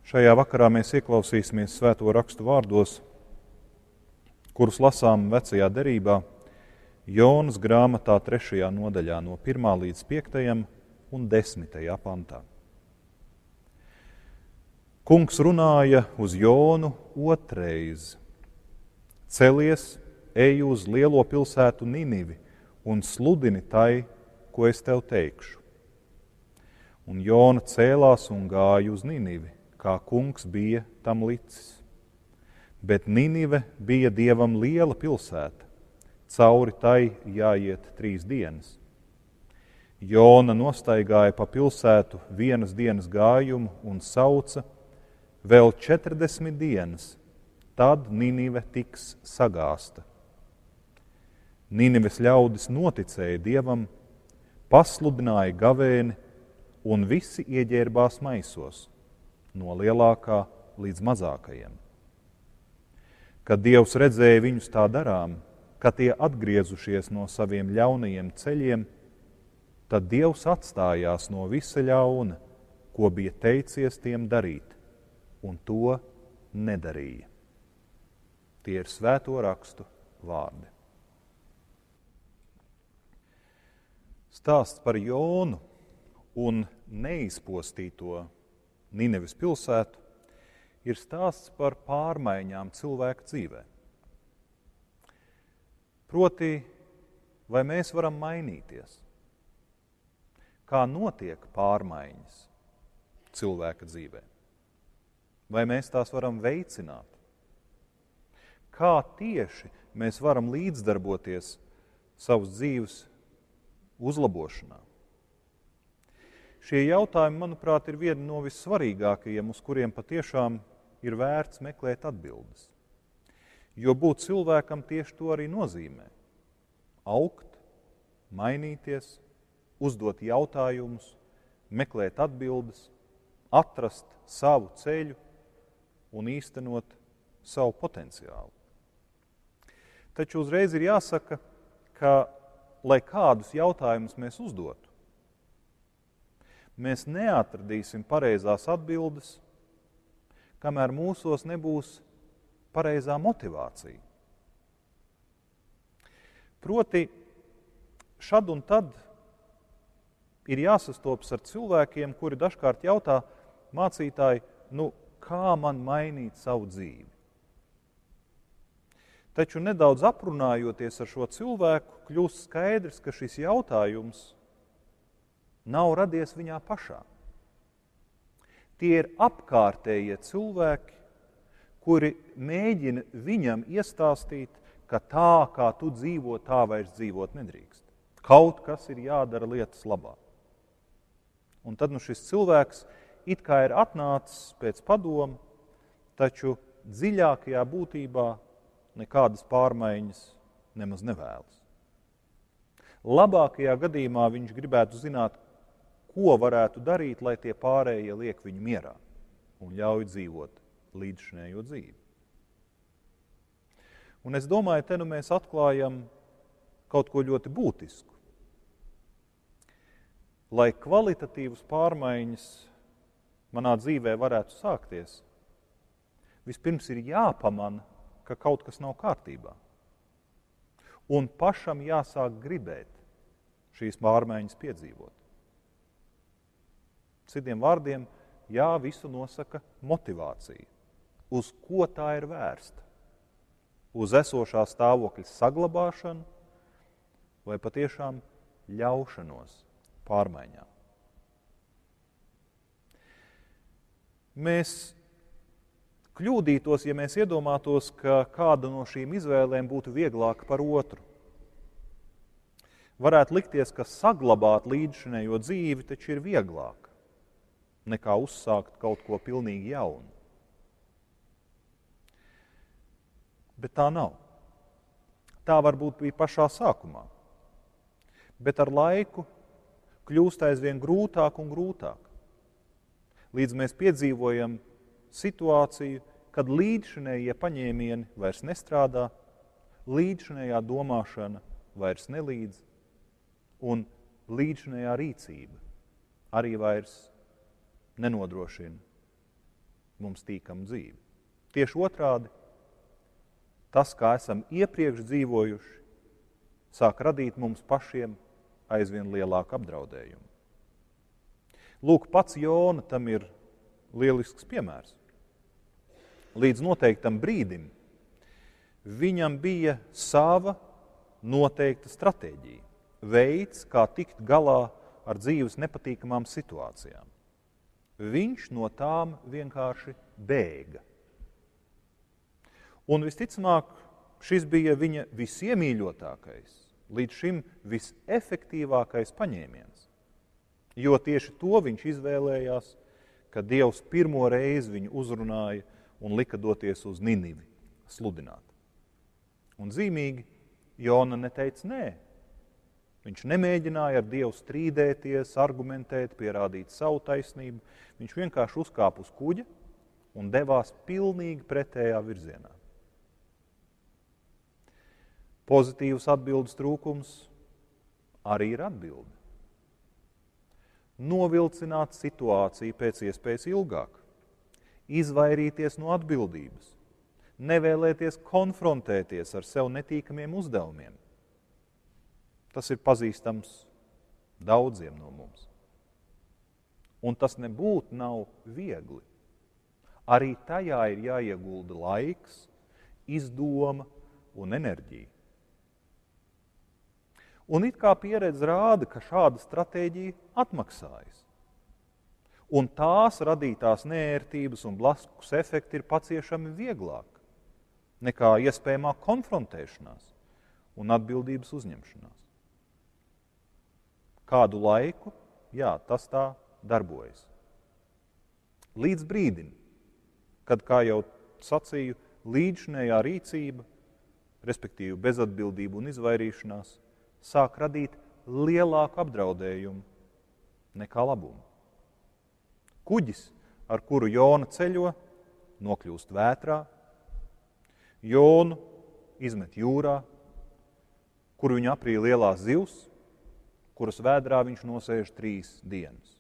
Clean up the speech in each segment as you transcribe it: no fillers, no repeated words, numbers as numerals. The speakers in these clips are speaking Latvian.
Šajā vakarā mēs ieklausīsimies Svēto rakstu vārdos, kurus lasām Vecajā derībā, Jonas grāmatā 3. nodaļā no 1. līdz 5. un 10. pantā. Kungs runāja uz Jonu otreiz: Celies, ej uz lielo pilsētu Ninivi un sludini tai, ko es tev teikšu. Un Jona cēlās un gāja uz Ninivi, kā kungs bija tam licis. Bet Ninive bija Dievam liela pilsēta, cauri tai jāiet 3 dienas. Jona nostaigāja pa pilsētu 1 dienas gājumu un sauca: vēl 40 dienas, tad Ninive tiks sagāsta. Ninives ļaudis noticēja Dievam, pasludināja gavēni, un visi ieģērbās maisos, no lielākā līdz mazākajiem. Kad Dievs redzēja viņus tā darām, ka tie atgriezušies no saviem ļaunajiem ceļiem, tad Dievs atstājās no visa ļauna, ko bija teicies tiem darīt, un to nedarīja. Tie ir Svēto rakstu vārdi. Stāsts par Jonu un neizpostīto Nineves pilsētu ir stāsts par pārmaiņām cilvēka dzīvē. Proti, vai mēs varam mainīties? Kā notiek pārmaiņas cilvēka dzīvē? Vai mēs tās varam veicināt? Kā tieši mēs varam līdzdarboties savas dzīves uzlabošanā? Šie jautājumi, manuprāt, ir vieni no vissvarīgākajiem, uz kuriem patiešām ir vērts meklēt atbildes. Jo būt cilvēkam tieši to arī nozīmē. Augt, mainīties, uzdot jautājumus, meklēt atbildes, atrast savu ceļu un īstenot savu potenciālu. Taču uzreiz ir jāsaka, ka, lai kādus jautājumus mēs uzdotu, mēs neatradīsim pareizās atbildes, kamēr mūsos nebūs pareizā motivācija. Proti, šad un tad ir jāsastopas ar cilvēkiem, kuri dažkārt jautā: mācītāji, kā man mainīt savu dzīvi? Taču nedaudz aprunājoties ar šo cilvēku, kļūst skaidrs, ka šis jautājums nav radies viņā pašā. Tie ir apkārtējie cilvēki, kuri mēģina viņam iestāstīt, ka tā, kā tu dzīvo, tā vairs dzīvot nedrīkst. Kaut kas ir jādara lietas labā. Un tad šis cilvēks it kā ir atnācis pēc padomu, taču dziļākajā būtībā nekādas pārmaiņas nemaz nevēlas. Labākajā gadījumā viņš gribētu zināt, ko varētu darīt, lai tie pārējie liek viņu mierā un ļauj dzīvot līdzšinējo dzīvi. Un es domāju, te mēs atklājam kaut ko ļoti būtisku. Lai kvalitatīvas pārmaiņas manā dzīvē varētu sākties, vispirms ir jāpamana, ka kaut kas nav kārtībā. Un pašam jāsāk gribēt šīs pārmaiņas piedzīvot. Citiem vārdiem, visu nosaka motivācija. Uz ko tā ir vērsta? Uz esošā stāvokļa saglabāšanu vai patiešām ļaušanos pārmaiņām? Mēs kļūdītos, ja mēs iedomātos, ka kāda no šīm izvēlēm būtu vieglāka par otru. Varētu likties, ka saglabāt līdzšinējo dzīvi taču ir vieglāk nekā uzsākt kaut ko pilnīgi jaunu. Bet tā nav. Tā varbūt bija pašā sākumā. Bet ar laiku kļūst aizvien grūtāk un grūtāk. Līdz mēs piedzīvojam situāciju, kad līdzšinējie paņēmieni vairs nestrādā, līdzšinējā domāšana vairs nelīdz, un līdzšinējā rīcība arī vairs nenodrošina mums tīkamu dzīvi. Tieši otrādi, tas, kā esam iepriekš dzīvojuši, sāk radīt mums pašiem aizvien lielāku apdraudējumu. Lūk, pats Jona tam ir lielisks piemērs. Līdz noteiktam brīdim viņam bija sava noteikta stratēģija, veids, kā tikt galā ar dzīves nepatīkamām situācijām. Viņš no tām vienkārši bēga. Un visticamāk, šis bija viņa visiemīļotākais, līdz šim visefektīvākais paņēmiens. Jo tieši to viņš izvēlējās, kad Dievs pirmo reizi viņu uzrunāja un lika doties uz Ninivi sludināt. Un zīmīgi, Jona neteica nē. Viņš nemēģināja ar Dievu strīdēties, argumentēt, pierādīt savu taisnību. Viņš vienkārši uzkāpa uz kuģa un devās pilnīgi pretējā virzienā. Pozitīvs atbildes trūkums arī ir atbilde. Novilcināt situāciju pēc iespējas ilgāk, izvairīties no atbildības, nevēlēties konfrontēties ar sev netīkamiem uzdevumiem. Tas ir pazīstams daudziem no mums. Un tas nebūtu nav viegli. Arī tajā ir jāiegulda laiks, izdoma un enerģija. Un it kā pieredze rāda, ka šāda stratēģija atmaksājas. Un tās radītās neērtības un blakus efekti ir paciešami vieglāk nekā iespējamā konfrontēšanās un atbildības uzņemšanās. Kādu laiku, jā, tas tā darbojas. Līdz brīdim, kad, kā jau sacīju, līdzinējā rīcība, respektīvi bezatbildība un izvairīšanās, sāk radīt lielāku apdraudējumu nekā labumu. Kuģis, ar kuru Jona ceļo, nokļūst vētrā, Jonu izmet jūrā, kur viņu aprī lielās zivs, kuras vēdrā viņš nosēž 3 dienas.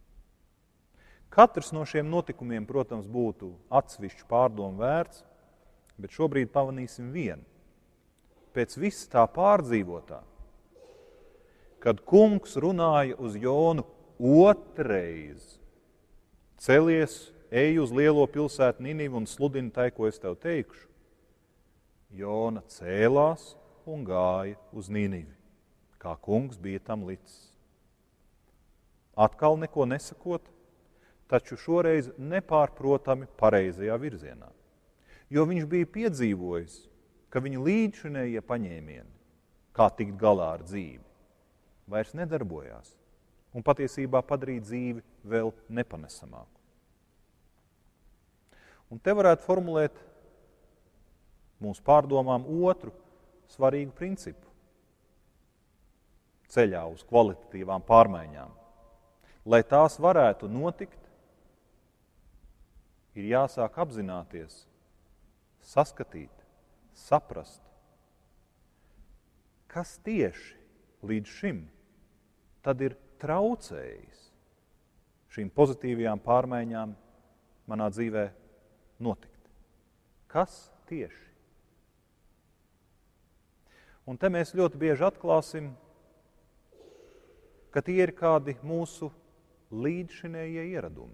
Katrs no šiem notikumiem, protams, būtu atsevišķu pārdomu vērts, bet šobrīd pamanīsim vienu. Pēc visa tā pārdzīvotā, kad kungs runāja uz Jonu otrais, celies, ej uz lielo pilsētu Ninivu un sludini tai, ko es tev teikšu, Jona cēlās un gāja uz Ninivi, kā kungs bija tam licis. Atkal neko nesakot, taču šoreiz nepārprotami pareizajā virzienā. Jo viņš bija piedzīvojis, ka viņa līdzinējie paņēmieni, kā tikt galā ar dzīvi, vairs nedarbojās un patiesībā padarīja dzīvi vēl nepanesamāku. Un te varētu formulēt mūsu pārdomām otru svarīgu principu ceļā uz kvalitatīvām pārmaiņām. Lai tās varētu notikt, ir jāsāk apzināties, saskatīt, saprast, kas tieši līdz šim tad ir traucējis šīm pozitīvajām pārmaiņām manā dzīvē notikt. Kas tieši? Un te mēs ļoti bieži atklāsim, ka tie ir kādi mūsu līdzšinējie ieradumi.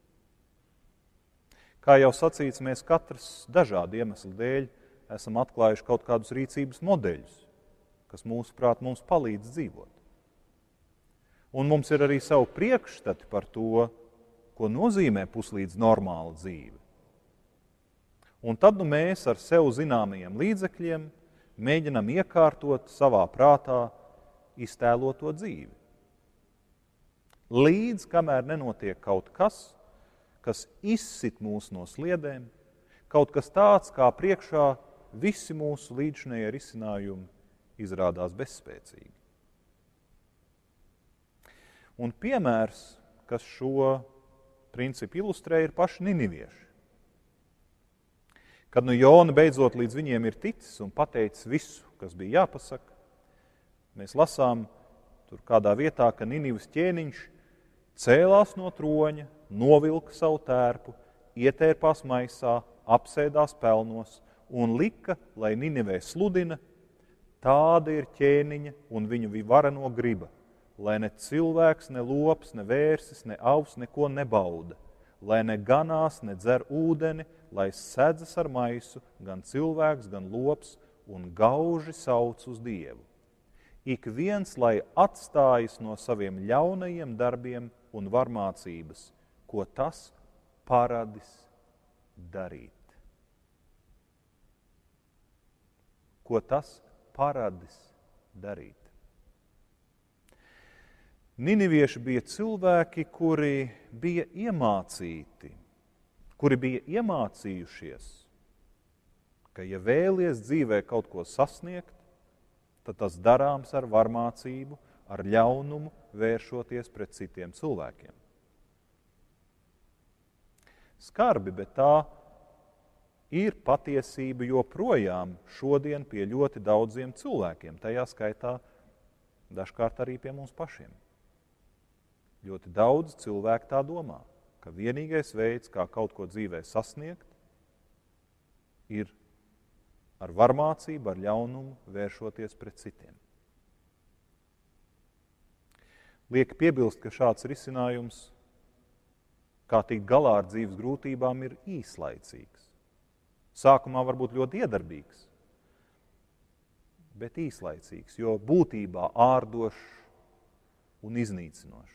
Kā jau sacīts, mēs katrs dažādu iemeslu dēļ esam atklājuši kaut kādus rīcības modeļus, kas mūsuprāt mums palīdz dzīvot. Un mums ir arī savu priekšstati par to, ko nozīmē puslīdz normāla dzīve. Un tad mēs ar sev zināmajiem līdzekļiem mēģinam iekārtot savā prātā iztēloto dzīvi. Līdz kamēr nenotiek kaut kas, kas izsit mūs no sliedēm, kaut kas tāds, kā priekšā visi mūsu līdzinējie risinājumi izrādās bezspēcīgi. Un piemērs, kas šo principu ilustrē, ir paši ninivieši. Kad Jona beidzot līdz viņiem ir ticis un pateicis visu, kas bija jāpasaka, mēs lasām tur kādā vietā, ka Ninivas ķēniņš cēlās no troņa, novilka savu tērpu, ietērpās maisā, apsēdās pelnos un lika, lai Ninivē sludina, tāda ir ķēniņa un viņu vareno griba, lai ne cilvēks, ne lops, ne vērsis, ne avs neko nebauda, lai ne ganās, ne dzer ūdeni, lai sēdzas ar maisu gan cilvēks, gan lops un gauži sauc uz Dievu. Ik viens, lai atstājas no saviem ļaunajiem darbiem un varmācības, ko tas paradis darīt. Ko tas paradis darīt. Ninivieši bija cilvēki, kuri bija iemācīti, kuri bija iemācījušies, ka ja vēlies dzīvē kaut ko sasniegt, tad tas darāms ar varmācību, ar ļaunumu, vēršoties pret citiem cilvēkiem. Skarbi, bet tā ir patiesība joprojām šodien pie ļoti daudziem cilvēkiem, tajā skaitā dažkārt arī pie mums pašiem. Ļoti daudz cilvēku tā domā, ka vienīgais veids, kā kaut ko dzīvē sasniegt, ir ar varmācību, ar ļaunumu vēršoties pret citiem. Liek piebilst, ka šāds risinājums, kā tikt galā ar dzīves grūtībām, ir īslaicīgs. Sākumā varbūt ļoti iedarbīgs, bet īslaicīgs, jo būtībā ārdošs un iznīcinošs.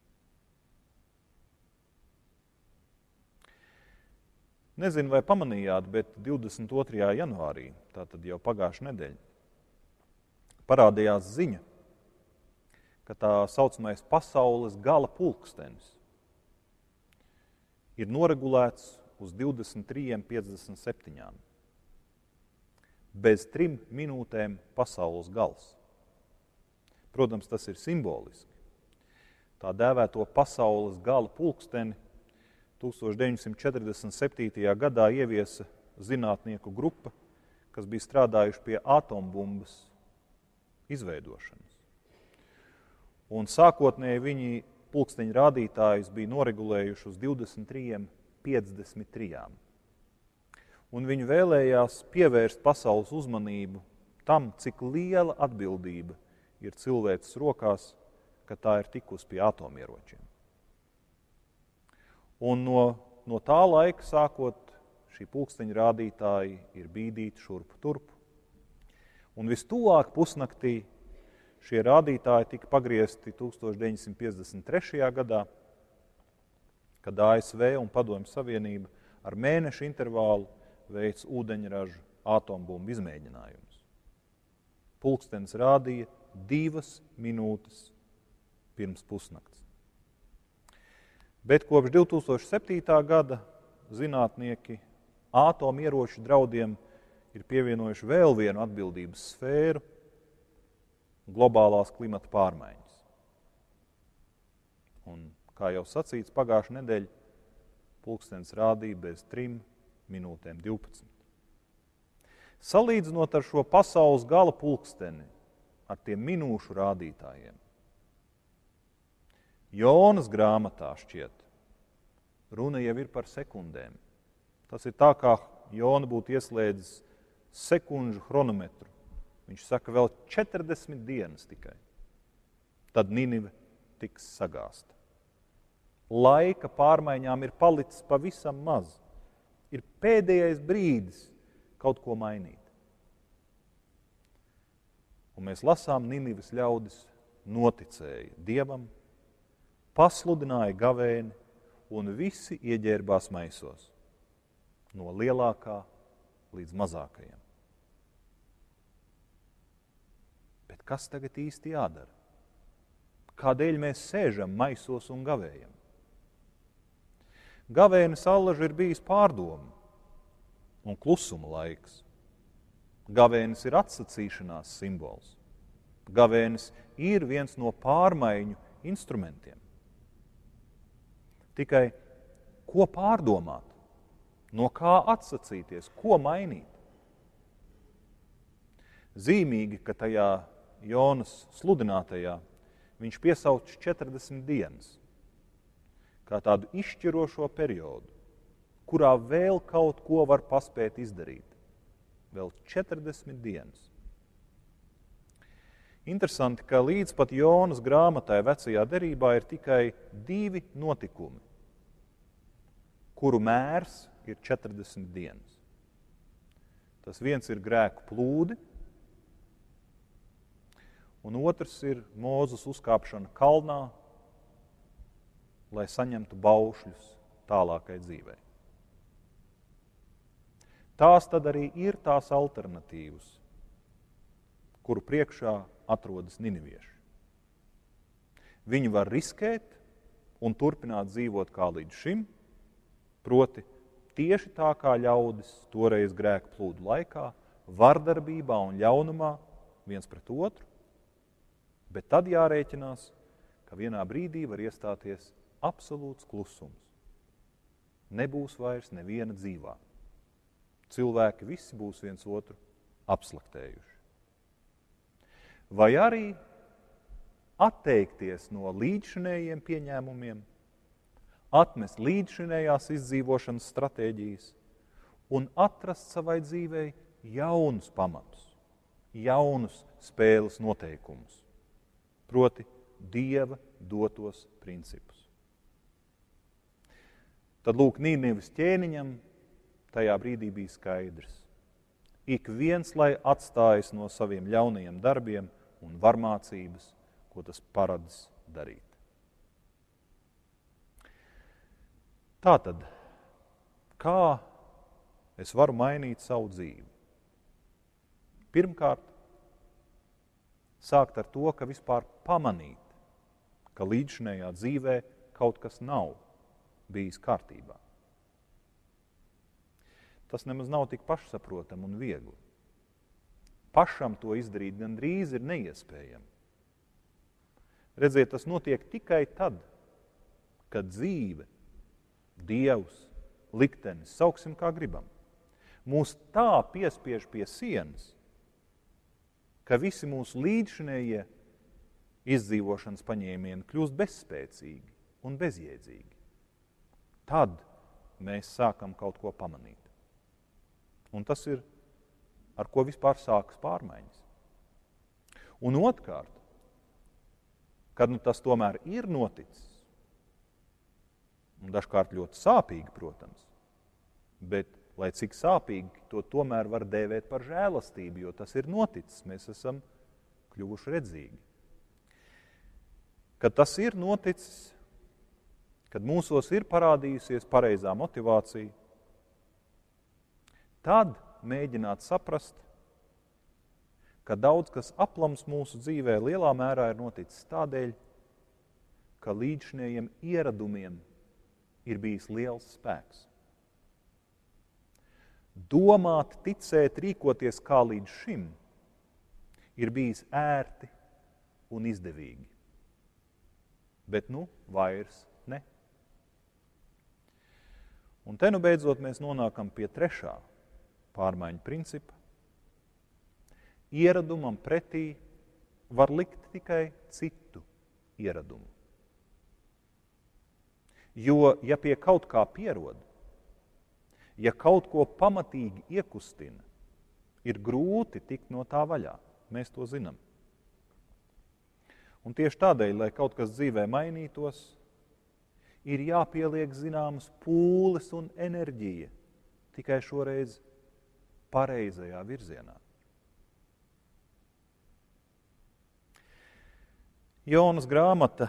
Nezinu, vai pamanījāt, bet 22. janvārī, tātad jau pagājušā nedēļa, parādījās ziņa, ka tā saucamais pasaules gala pulkstenis ir noregulēts uz 23:57. Bez 3 minūtēm pasaules gals. Protams, tas ir simboliski. Tā dēvēto pasaules gala pulksteni 1947. gadā ieviesa zinātnieku grupa, kas bija strādājuši pie atombumbas izveidošanas. Un sākotnēji viņi pulksteņu rādītājus bija noregulējuši uz 23:53. Un viņi vēlējās pievērst pasaules uzmanību tam, cik liela atbildība ir cilvēces rokās, ka tā ir tikusi pie atomieročiem. Un no tā laika sākot šī pulksteņa rādītāji ir bīdīti šurpu turpu. Un vistuvāk pusnaktī šie rādītāji tika pagriezti 1953. gadā, kad ASV un Padomju Savienība ar mēnešu intervālu veic ūdeņražu atombumbu izmēģinājumus. Pulkstenis rādīja 2 minūtes pirms pusnakts. Bet kopš 2007. gada zinātnieki atomieroču draudiem ir pievienojuši vēl vienu atbildības sfēru – globālās klimata pārmaiņas. Un, kā jau sacīts, pagājušā nedēļa pulkstenis rādīja bez 3 minūtēm 12. Salīdzinot ar šo pasaules gala pulksteni, ar tiem minūšu rādītājiem, Jonas grāmatā šķiet, runa jau ir par sekundēm. Tas ir tā, kā Jona būtu ieslēdzis sekundžu chronometru. Viņš saka, vēl 40 dienas tikai. Tad Ninive tiks sagāsta. Laika pārmaiņām ir palicis pavisam maz. Ir pēdējais brīdis kaut ko mainīt. Un mēs lasām, Ninives ļaudis noticēja Dievam, pasludināja gavēni un visi ieģērbās maisos, no lielākā līdz mazākajam. Bet kas tagad īsti jādara? Kādēļ mēs sēžam maisos un gavējam? Gavēnis allaži ir bijis pārdomu un klusuma laiks. Gavēnis ir atsacīšanās simbols. Gavēnis ir viens no pārmaiņu instrumentiem. Tikai ko pārdomāt, no kā atsacīties, ko mainīt? Zīmīgi, ka tajā Jonas sludinātajā viņš piesauc 40 dienas kā tādu izšķirošo periodu, kurā vēl kaut ko var paspēt izdarīt. Vēl 40 dienas. Interesanti, ka līdz pat Jonas grāmatai vecajā derībā ir tikai 2 notikumi, kuru mērs ir 40 dienas. Tas viens ir grēku plūdi, un otrs ir Mūzes uzkāpšana kalnā, lai saņemtu baušļus tālākai dzīvei. Tās tad arī ir tās alternatīvas, kuru priekšā atrodas ninivieši. Viņi var riskēt un turpināt dzīvot kā līdz šim, proti tieši tā kā ļaudis toreiz grēku plūdu laikā, vardarbībā un ļaunumā viens pret otru, bet tad jārēķinās, ka vienā brīdī var iestāties absolūts klusums. Nebūs vairs neviena dzīvā. Cilvēki visi būs viens otru apslaktējuši. Vai arī atteikties no līdzšinējiem pieņēmumiem, atmest līdzšinējās izdzīvošanas stratēģijas un atrast savai dzīvei jaunus pamatus, jaunus spēles noteikumus, proti Dieva dotos principus. Tad lūk, Nīnives ķēniņam tajā brīdī bija skaidrs. Ik viens, lai atstājas no saviem ļaunajiem darbiem un varmācības, ko tas paradis darīt. Tātad, kā es varu mainīt savu dzīvi? Pirmkārt, sākt ar to, ka vispār pamanīt, ka līdzšinējā dzīvē kaut kas nav bijis kārtībā. Tas nemaz nav tik pašsaprotam un viegli. Pašam to izdarīt gandrīz ir neiespējami. Redziet, tas notiek tikai tad, kad dzīve, Dievs, liktenis, sauksim kā gribam, mūs tā piespiež pie sienas, ka visi mūsu līdzšinējie izdzīvošanas paņēmieni kļūst bezspēcīgi un bezjēdzīgi. Tad mēs sākam kaut ko pamanīt. Un tas ir, ar ko vispār sākas pārmaiņas. Un otrkārt, kad tas tomēr ir noticis, un dažkārt ļoti sāpīgi, protams, bet, lai cik sāpīgi, to tomēr var dēvēt par žēlastību, jo tas ir noticis, mēs esam kļuvuši redzīgi. Kad tas ir noticis, kad mūsos ir parādījusies pareizā motivācija, tad mēģināt saprast, ka daudz kas aplams mūsu dzīvē lielā mērā ir noticis tādēļ, ka līdzšinējiem ieradumiem ir bijis liels spēks. Domāt, ticēt, rīkoties kā līdz šim ir bijis ērti un izdevīgi. Bet vairs ne. Un te beidzot mēs nonākam pie trešā pārmaiņu principa. Ieradumam pretī var likt tikai citu ieradumu. Jo, ja pie kaut kā pierod, ja kaut ko pamatīgi iekustina, ir grūti tikt no tā vaļā. Mēs to zinām. Un tieši tādēļ, lai kaut kas dzīvē mainītos, ir jāpieliek zināmas pūles un enerģija, tikai šoreiz pareizajā virzienā. Jonas grāmata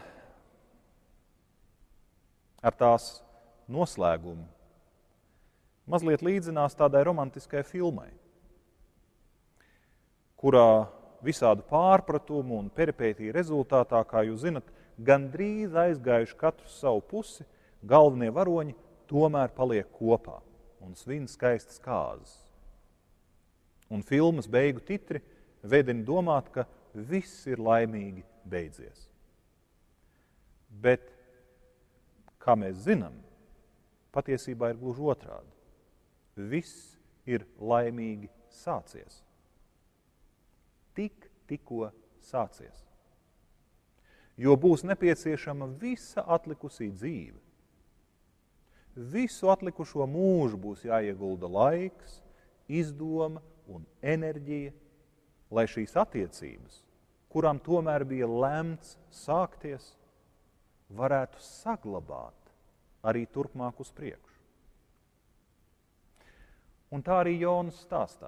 ar tās noslēgumu mazliet līdzinās tādai romantiskai filmai, kurā visādu pārpratumu un peripētiju rezultātā, kā jūs zinat, gandrīz aizgājuši katru savu pusi, galvenie varoņi tomēr paliek kopā un svin skaistas kāzas. Un filmas beigu titri vedina domāt, ka viss ir laimīgi beidzies. Bet, kā mēs zinām, patiesībā ir gluži otrādi. Viss ir laimīgi sācies. Tikko sācies. Jo būs nepieciešama visa atlikusī dzīve. visu atlikušo mūžu būs jāiegulda laiks, izdoma un enerģija, lai šīs attiecības, kurām tomēr bija lemts sākties, varētu saglabāt arī turpmāk uz priekšu. Un tā arī Jonas stāstā.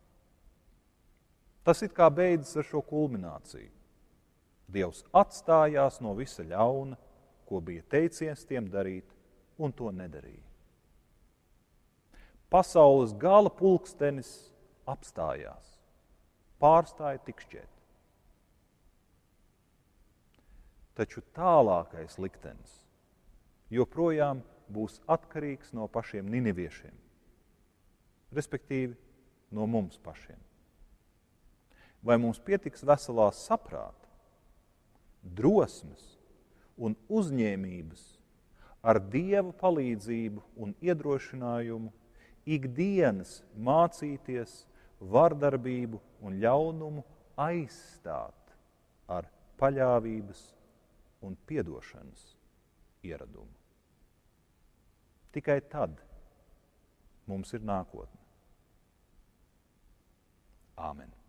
Tas it kā beidzas ar šo kulmināciju. Dievs atstājās no visa ļauna, ko bija teicies tiem darīt, un to nedarīja. Pasaules gala pulkstenis apstājās, pārstāja tikšķēt. Taču tālākais liktenis joprojām būs atkarīgs no pašiem niniviešiem, respektīvi no mums pašiem. Vai mums pietiks veselā saprāta, drosmes un uzņēmības ar Dieva palīdzību un iedrošinājumu ikdienas mācīties vardarbību un ļaunumu aizstāt ar paļāvības un piedošanas ieradumu. Tikai tad mums ir nākotne. Āmen.